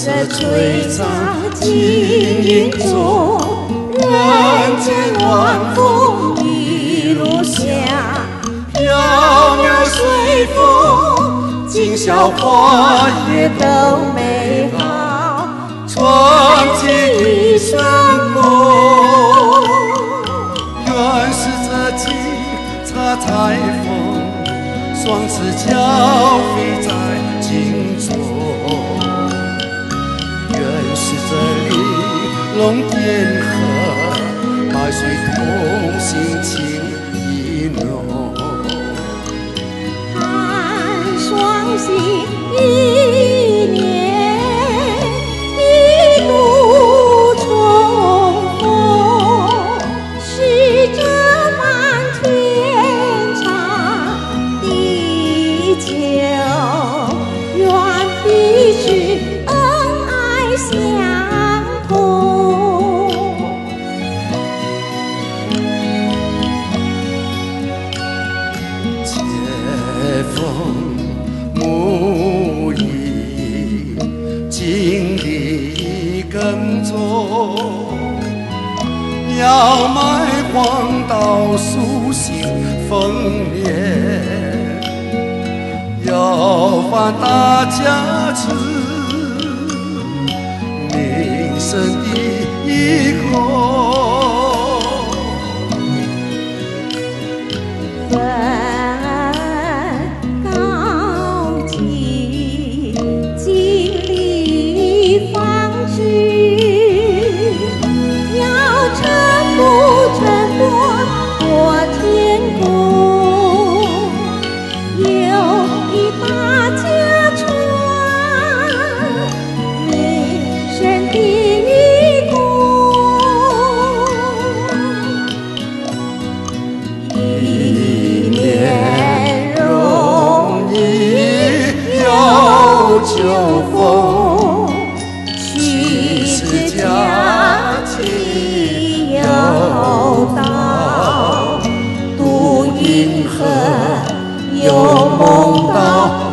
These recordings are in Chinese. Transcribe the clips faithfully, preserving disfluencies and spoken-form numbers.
这璀璨晶莹中，人间万风一路下，缥缈随风，今宵花叶都美好，传奇一生梦。原是这吉他裁缝，双翅交飞在镜中。原是这里龙天河，白水同心情意浓。 盼双喜一年，一路重逢，是这漫天长地久，愿彼此恩爱相同。 接风沐雨，经历耕种，要买黄稻苏醒丰年，要饭大家吃，民生第一口。 分高低，经历方知，要撑不撑过过天宫，有一大家传，民生第一功。 一年容易有秋风，七十佳期有到，渡银河有梦到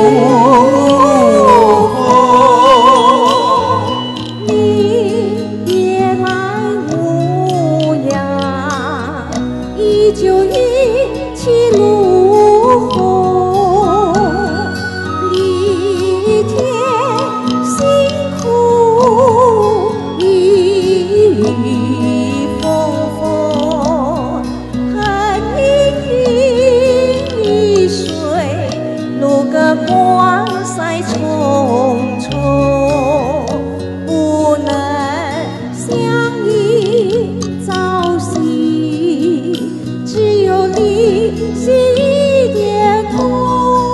午后。 你别来无恙，依旧一起路红。历天辛苦，雨雨风风，恨你一水，路隔关塞重重，不能相依朝夕，只有你心一点痛。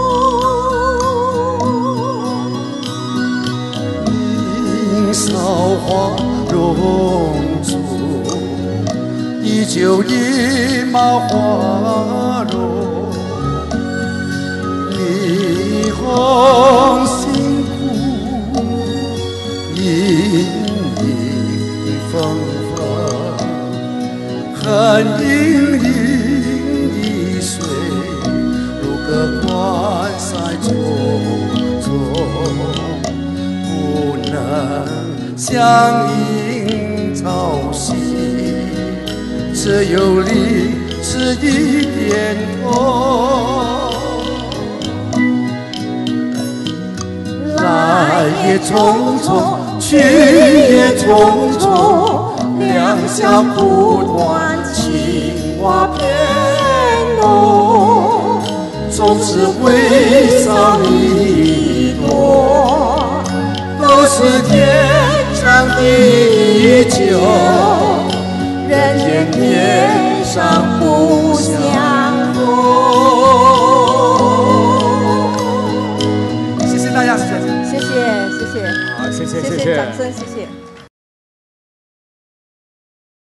林梢花容烛，依旧一马花容。霓虹辛苦，隐隐风风，恨盈盈一水，路隔关塞重重，不能相映朝夕，只有你是一点痛。来也匆匆，去也匆匆，两小苦短，情话偏浓。从此回首你我，都是天长地久，人间天上不相逢。谢谢大家，谢谢。 谢谢谢谢， 好，谢谢谢谢谢掌。声，谢谢。